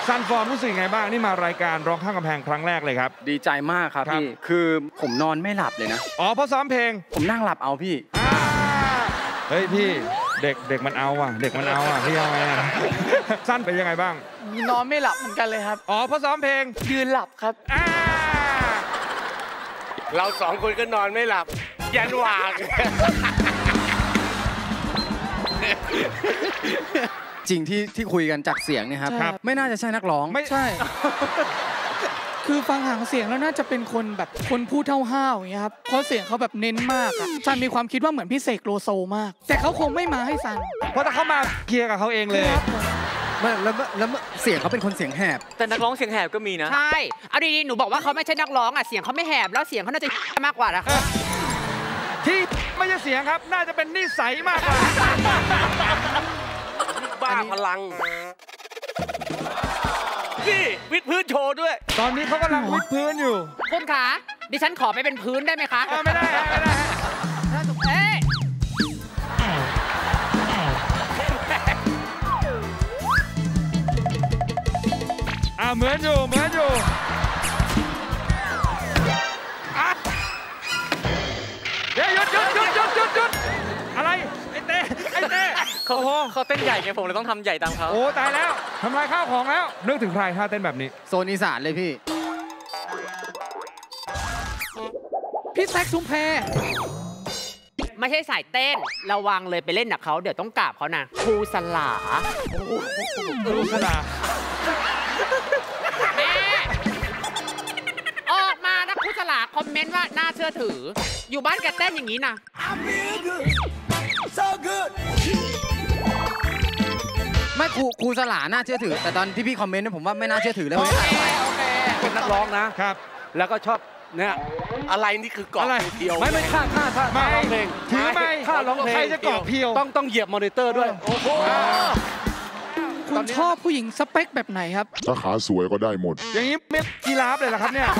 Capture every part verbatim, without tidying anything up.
ซันฟอร์มรู้สึกไงบ้างนี่มารายการร้องข้างกำแพงครั้งแรกเลยครับดีใจมากครับพี่คือผมนอนไม่หลับเลยนะอ๋อเพราะซ้อมเพลงผมนั่งหลับเอาพี่เฮ้ยพี่เด็กเด็กมันเอาว่ะเด็กมันเอาว่ะพี่เอาไงสั้นไปยังไงบ้างนอนไม่หลับเหมือนกันเลยครับอ๋อเพราะซ้อมเพลงยืนหลับครับเราสองคนก็นอนไม่หลับยันหว่างจริงที่ที่คุยกันจากเสียงเนี่ยครับไม่น่าจะใช่นักร้องไม่ใช่คือฟังหางเสียงแล้วน่าจะเป็นคนแบบคนพูดห้าวๆอย่างเงี้ยครับเพราะเสียงเขาแบบเน้นมากอ่ะซันมีความคิดว่าเหมือนพี่เสกโลโซมากแต่เขาคงไม่มาให้ซันเพราะถ้าเขามาเคลียร์กับเขาเองเลยไม่แล้วแล้วเสียงเขาเป็นคนเสียงแหบแต่นักร้องเสียงแหบก็มีนะใช่เอาดีๆหนูบอกว่าเขาไม่ใช่นักร้องอ่ะเสียงเขาไม่แหบแล้วเสียงเขาน่าจะมากกว่านะที่ไม่ใช่เสียงครับน่าจะเป็นนิสัยมากกว่าบ้าพลังนี่วิดพื้นโชว์ด้วยตอนนี้เขากำลังวิดพื้นอยู่คุณขาดิฉันขอไปเป็นพื้นได้ไหมคะไม่ได้ไม่ได้เอ๊ะอ่าเหมือนอยู่เหมือนอยู่เดี๋ยวหยุดหยุดหยุดหยุดหยุดหยุดอะไรไอ้เต้ไอ้เต้เขาเขาเต้นใหญ่ไงผมเลยต้องทำใหญ่ตามเขาโอ้ตายแล้วทำลายข้าวของแล้วนึกถึงใครท่าเต้นแบบนี้โซนอีสานเลยพี่พี่แซคชุมแพไม่ใช่สายเต้นระวังเลยไปเล่นกับเขาเดี๋ยวต้องกราบเขานะครูสลาครูสลาแม่ออกมานะครูสลาคอมเมนต์ว่าน่าเชื่อถืออยู่บ้านแกเต้นอย่างนี้นะไม่ครูครูสลาน่าเชื่อถือแต่ตอนที่พี่คอมเมนต์ผมว่าไม่น่าเชื่อถือแล้วเป็นนักร้องนะครับแล้วก็ชอบเนี่ยอะไรนี่คือเกาะเพียวไม่ไม่ค่าค่าค่าร้องเพลงถือไม่ค่าร้องเพลงใครจะเกาะเพียวต้องต้องเหยียบมอนิเตอร์ด้วยโอ้โหคุณชอบผู้หญิงสเปคแบบไหนครับถ้าขาสวยก็ได้หมดอย่างนี้ไม่กีราฟเลยเหรอครับเนี่ย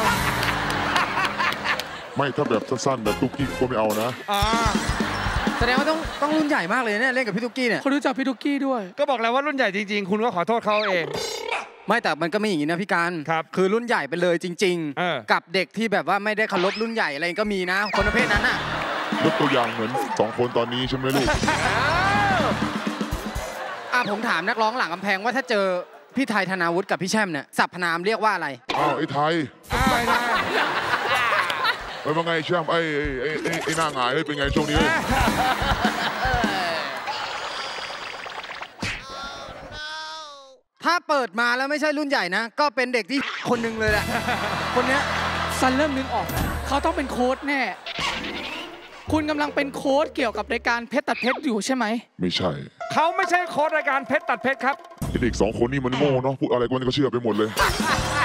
ไม่ถ้าแบบสั้นๆแบบตุ๊กกี้ก็ไม่เอานะแสดงว่าต้องต้องรุ่นใหญ่มากเลยเนี่ยเล่นกับพี่ตุ๊กกี้เนี่ยเขารู้จักพี่ตุ๊กกี้ด้วยก็บอกแล้วว่ารุ่นใหญ่จริงๆคุณก็ขอโทษเขาเองไม่แต่มันก็ไม่อย่างนี้นะพี่การครับคือรุ่นใหญ่ไปเลยจริงๆกับเด็กที่แบบว่าไม่ได้เคารพรุ่นใหญ่อะไรก็มีนะคนประเภทนั้นน่ะยกตัวอย่างเหมือนสองคนตอนนี้ใช่ไหมลูกอ่ะผมถามนักร้องหลังกำแพงว่าถ้าเจอพี่ไทยธนาวุฒิกับพี่แช่มเนี่ยสรรพนามเรียกว่าอะไรอ้าวไอ้ไทยไอ้ไทยเฮ้ยเป็นไงแช่มไอ้ไอ้ไอ้ไอ้หน้าหงายเฮ้ยเป็นไงช่วงนี้ถ้าเปิดมาแล้วไม่ใช่รุ่นใหญ่นะก็เป็นเด็กที่คนหนึ่งเลยแหละคนเนี้ยซันเริ่มนึกออกเขาต้องเป็นโค้ชแน่คุณกำลังเป็นโค้ชเกี่ยวกับรายการเพชรตัดเพชรอยู่ใช่ไหมไม่ใช่เขาไม่ใช่โค้ชรายการเพชรตัดเพชรครับเด็กสองคนนี้มันโง่เนาะพูดอะไรกันก็เชื่อไปหมดเลย